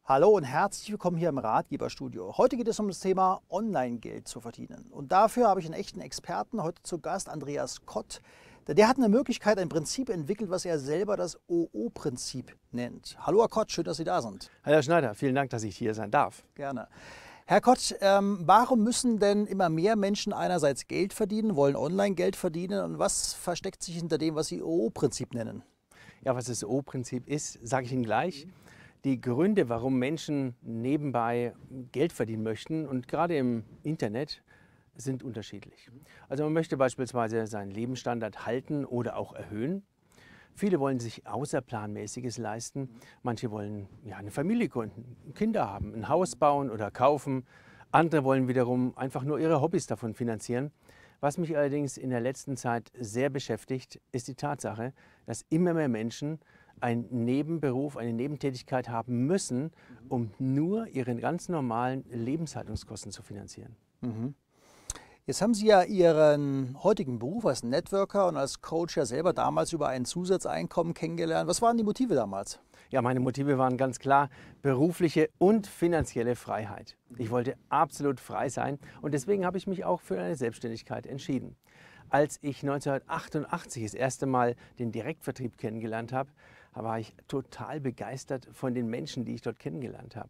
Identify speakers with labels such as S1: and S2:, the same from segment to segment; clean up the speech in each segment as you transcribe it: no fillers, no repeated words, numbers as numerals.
S1: Hallo und herzlich willkommen hier im Ratgeberstudio. Heute geht es um das Thema Online-Geld zu verdienen. Und dafür habe ich einen echten Experten heute zu Gast, Andreas Kott. Der hat eine Möglichkeit, ein Prinzip entwickelt, was er selber das OO-Prinzip nennt. Hallo Herr Kott, schön, dass Sie da sind.
S2: Hallo Herr Schneider, vielen Dank, dass ich hier sein darf.
S1: Gerne. Herr Kott, warum müssen denn immer mehr Menschen einerseits Geld verdienen, wollen Online-Geld verdienen und was versteckt sich hinter dem, was Sie OO-Prinzip nennen?
S2: Ja, was das OO-Prinzip ist, sage ich Ihnen gleich. Die Gründe, warum Menschen nebenbei Geld verdienen möchten und gerade im Internet, sind unterschiedlich. Also man möchte beispielsweise seinen Lebensstandard halten oder auch erhöhen. Viele wollen sich Außerplanmäßiges leisten. Manche wollen eine Familie gründen, Kinder haben, ein Haus bauen oder kaufen. Andere wollen wiederum einfach nur ihre Hobbys davon finanzieren. Was mich allerdings in der letzten Zeit sehr beschäftigt, ist die Tatsache, dass immer mehr Menschen einen Nebenberuf, eine Nebentätigkeit haben müssen, um nur ihre ganz normalen Lebenshaltungskosten zu finanzieren.
S1: Jetzt haben Sie ja Ihren heutigen Beruf als Networker und als Coach ja selber damals über ein Zusatzeinkommen kennengelernt. Was waren die Motive damals?
S2: Ja, meine Motive waren ganz klar berufliche und finanzielle Freiheit. Ich wollte absolut frei sein und deswegen habe ich mich auch für eine Selbstständigkeit entschieden. Als ich 1988 das erste Mal den Direktvertrieb kennengelernt habe, war ich total begeistert von den Menschen, die ich dort kennengelernt habe.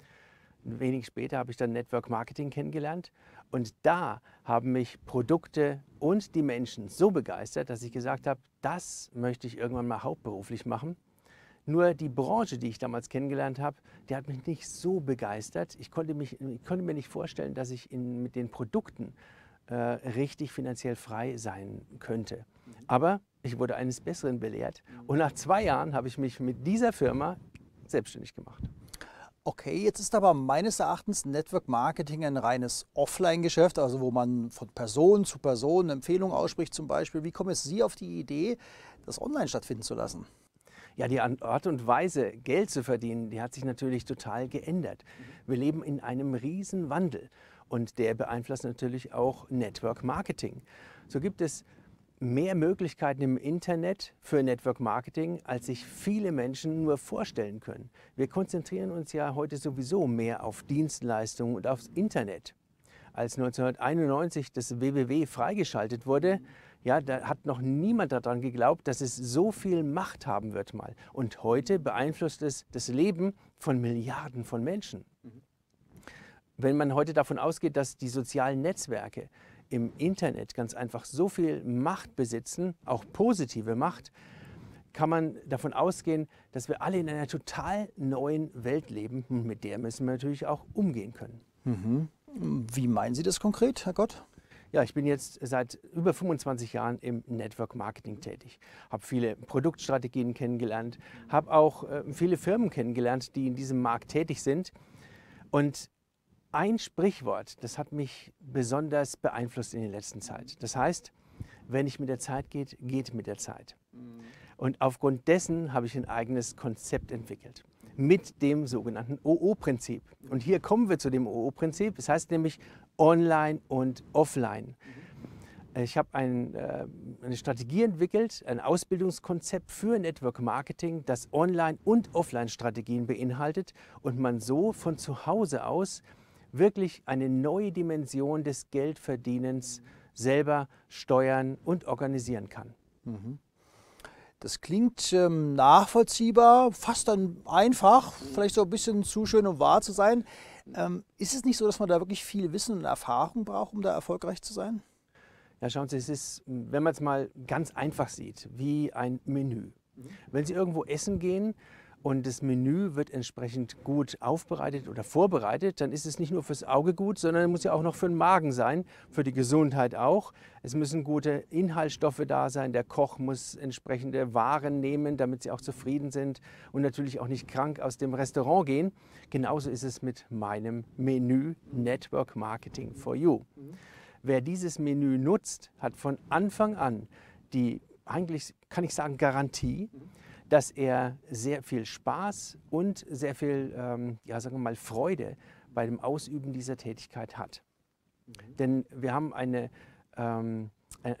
S2: Wenig später habe ich dann Network Marketing kennengelernt und da haben mich Produkte und die Menschen so begeistert, dass ich gesagt habe, das möchte ich irgendwann mal hauptberuflich machen. Nur die Branche, die ich damals kennengelernt habe, die hat mich nicht so begeistert. Ich konnte mir nicht vorstellen, dass ich mit den Produkten richtig finanziell frei sein könnte. Aber ich wurde eines Besseren belehrt und nach 2 Jahren habe ich mich mit dieser Firma selbstständig gemacht.
S1: Okay, jetzt ist aber meines Erachtens Network Marketing ein reines Offline-Geschäft, also wo man von Person zu Person Empfehlungen ausspricht zum Beispiel. Wie kommen jetzt Sie auf die Idee, das online stattfinden zu lassen?
S2: Ja, die Art und Weise, Geld zu verdienen, die hat sich natürlich total geändert. Wir leben in einem riesen Wandel und der beeinflusst natürlich auch Network Marketing. So gibt es mehr Möglichkeiten im Internet für Network Marketing, als sich viele Menschen nur vorstellen können. Wir konzentrieren uns ja heute sowieso mehr auf Dienstleistungen und aufs Internet. Als 1991 das WWW freigeschaltet wurde, ja, da hat noch niemand daran geglaubt, dass es so viel Macht haben wird mal. Und heute beeinflusst es das Leben von Milliarden von Menschen. Wenn man heute davon ausgeht, dass die sozialen Netzwerke im Internet ganz einfach so viel Macht besitzen, auch positive Macht, kann man davon ausgehen, dass wir alle in einer total neuen Welt leben. Mit der müssen wir natürlich auch umgehen können.
S1: Wie meinen Sie das konkret, Herr Kott?
S2: Ja, ich bin jetzt seit über 25 Jahren im Network Marketing tätig, habe viele Produktstrategien kennengelernt, habe auch viele Firmen kennengelernt, die in diesem Markt tätig sind. Und ein Sprichwort, das hat mich besonders beeinflusst in der letzten Zeit. Das heißt, wenn nicht mit der Zeit geht, geht mit der Zeit. Und aufgrund dessen habe ich ein eigenes Konzept entwickelt mit dem sogenannten OO-Prinzip. Und hier kommen wir zu dem OO-Prinzip. Das heißt nämlich Online und Offline. Ich habe eine Strategie entwickelt, ein Ausbildungskonzept für Network Marketing, das Online- und Offline-Strategien beinhaltet und man so von zu Hause aus wirklich eine neue Dimension des Geldverdienens selber steuern und organisieren kann.
S1: Das klingt nachvollziehbar, fast dann einfach, vielleicht so ein bisschen zu schön, um wahr zu sein. Ist es nicht so, dass man da wirklich viel Wissen und Erfahrung braucht, um da erfolgreich zu sein?
S2: Ja, schauen Sie, es ist, wenn man es mal ganz einfach sieht, wie ein Menü. Wenn Sie irgendwo essen gehen und das Menü wird entsprechend gut aufbereitet oder vorbereitet, dann ist es nicht nur fürs Auge gut, sondern es muss ja auch noch für den Magen sein, für die Gesundheit auch. Es müssen gute Inhaltsstoffe da sein, der Koch muss entsprechende Waren nehmen, damit sie auch zufrieden sind und natürlich auch nicht krank aus dem Restaurant gehen. Genauso ist es mit meinem Menü Network Marketing for You. Wer dieses Menü nutzt, hat von Anfang an die, eigentlich kann ich sagen, Garantie, dass er sehr viel Spaß und sehr viel, sagen wir mal, Freude bei dem Ausüben dieser Tätigkeit hat. Denn wir haben ein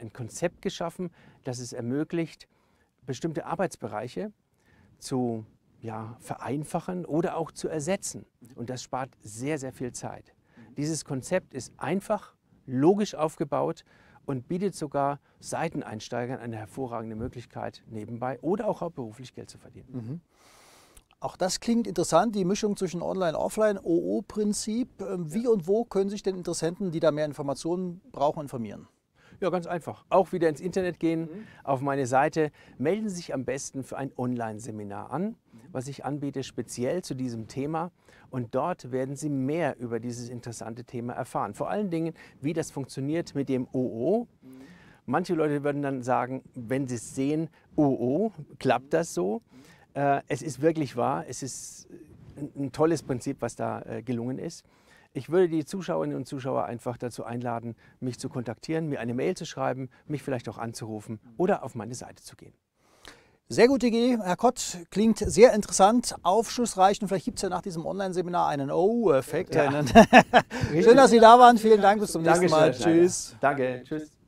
S2: Konzept geschaffen, das es ermöglicht, bestimmte Arbeitsbereiche zu vereinfachen oder auch zu ersetzen. Und das spart sehr, sehr viel Zeit. Dieses Konzept ist einfach, logisch aufgebaut und bietet sogar Seiteneinsteigern eine hervorragende Möglichkeit, nebenbei oder auch hauptberuflich Geld zu verdienen.
S1: Auch das klingt interessant, die Mischung zwischen Online- und Offline, OO-Prinzip. Wie und wo können sich denn Interessenten, die da mehr Informationen brauchen, informieren?
S2: Ja, ganz einfach. Auch wieder ins Internet gehen, auf meine Seite. Melden Sie sich am besten für ein Online-Seminar an, was ich anbiete, speziell zu diesem Thema. Und dort werden Sie mehr über dieses interessante Thema erfahren. Vor allen Dingen, wie das funktioniert mit dem OO. Manche Leute würden dann sagen, wenn sie es sehen, OO, klappt das so? Es ist wirklich wahr. Es ist ein tolles Prinzip, was da gelungen ist. Ich würde die Zuschauerinnen und Zuschauer einfach dazu einladen, mich zu kontaktieren, mir eine Mail zu schreiben, mich vielleicht auch anzurufen oder auf meine Seite zu gehen.
S1: Sehr gute Idee, Herr Kott, klingt sehr interessant, aufschlussreich und vielleicht gibt es ja nach diesem Online-Seminar einen Oh-Effekt.
S2: Ja.
S1: Schön, dass Sie da waren, vielen Dank, bis zum nächsten Mal.
S2: Dankeschön,
S1: Tschüss.
S2: Danke, tschüss.